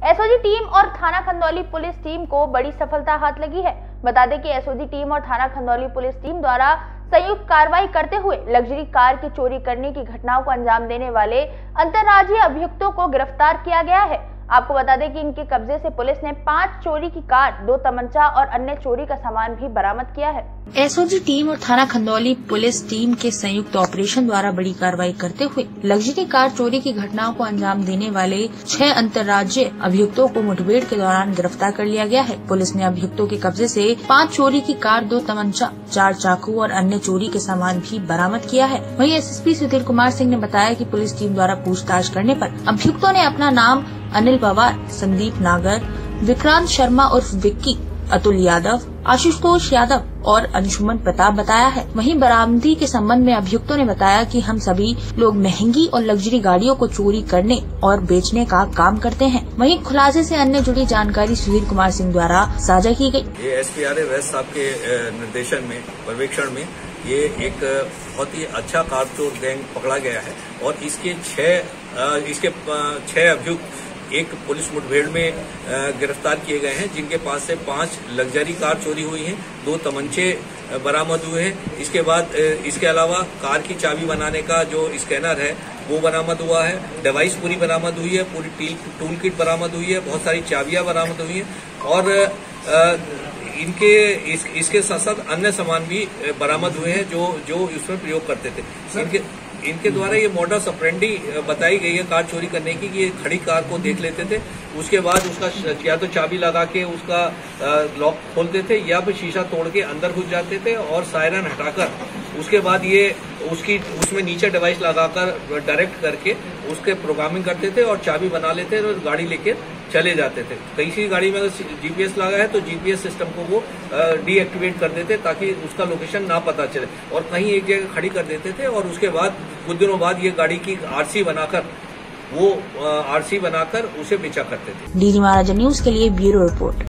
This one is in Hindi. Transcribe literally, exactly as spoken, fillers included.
एसओजी टीम और थाना खंदौली पुलिस टीम को बड़ी सफलता हाथ लगी है। बता दें कि एसओजी टीम और थाना खंदौली पुलिस टीम द्वारा संयुक्त कार्रवाई करते हुए लग्जरी कार की चोरी करने की घटनाओं को अंजाम देने वाले अंतर्राज्यीय अभियुक्तों को गिरफ्तार किया गया है। आपको बता दें कि इनके कब्जे से पुलिस ने पांच चोरी की कार, दो तमंचा और अन्य चोरी का सामान भी बरामद किया है। एसओजी टीम और थाना खंदौली पुलिस टीम के संयुक्त ऑपरेशन द्वारा बड़ी कार्रवाई करते हुए लग्जरी कार चोरी की घटनाओं को अंजाम देने वाले छह अंतर्राज्यीय अभियुक्तों को मुठभेड़ के दौरान गिरफ्तार कर लिया गया है। पुलिस ने अभियुक्तों के कब्जे से पाँच चोरी की कार, दो तमंचा, चार चाकू और अन्य चोरी के सामान भी बरामद किया है। वहीं एसएसपी सुधीर कुमार सिंह ने बताया कि पुलिस टीम द्वारा पूछताछ करने पर अभियुक्तों ने अपना नाम अनिल पवार, संदीप नागर, विक्रांत शर्मा उर्फ विक्की, अतुल यादव, आशुतोष यादव और अंशुमन प्रताप बताया है। वहीं बरामदगी के संबंध में अभियुक्तों ने बताया कि हम सभी लोग महंगी और लग्जरी गाड़ियों को चोरी करने और बेचने का काम करते हैं। वहीं खुलासे से अन्य जुड़ी जानकारी सुधीर कुमार सिंह द्वारा साझा की गई। ये एस पी आर ए वैस साहब के निर्देशन में, पर्यवेक्षण में ये एक बहुत ही अच्छा कारचोर गैंग पकड़ा गया है और इसके छह इसके छह अभियुक्त एक पुलिस मुठभेड़ में गिरफ्तार किए गए हैं, जिनके पास से पांच लग्जरी कार चोरी हुई हैं, दो तमंचे बरामद हुए हैं। इसके बाद इसके अलावा कार की चाबी बनाने का जो स्कैनर है वो बरामद हुआ है, डिवाइस पूरी बरामद हुई है, पूरी टूल किट बरामद हुई है, बहुत सारी चाबियां बरामद हुई हैं और इनके इस, इसके साथ साथ अन्य सामान भी बरामद हुए हैं जो जो इसमें प्रयोग करते थे। इनके इनके द्वारा ये मॉडस ऑपरेंडी बताई गई है कार चोरी करने की कि ये खड़ी कार को देख लेते थे, उसके बाद उसका या तो चाबी लगा के उसका लॉक खोलते थे या फिर शीशा तोड़ के अंदर घुस जाते थे और सायरन हटाकर उसके बाद ये उसकी उसमें नीचे डिवाइस लगाकर डायरेक्ट करके उसके प्रोग्रामिंग करते थे और चाबी बना लेते थे और गाड़ी लेके चले जाते थे। कई सी गाड़ी में अगर जीपीएस लगा है तो जीपीएस सिस्टम को वो डीएक्टिवेट कर देते ताकि उसका लोकेशन ना पता चले और कहीं एक जगह खड़ी कर देते थे और उसके बाद कुछ दिनों बाद ये गाड़ी की आरसी बनाकर वो आरसी बनाकर उसे बेचा करते थे। डीडी महाराजा न्यूज के लिए ब्यूरो रिपोर्ट।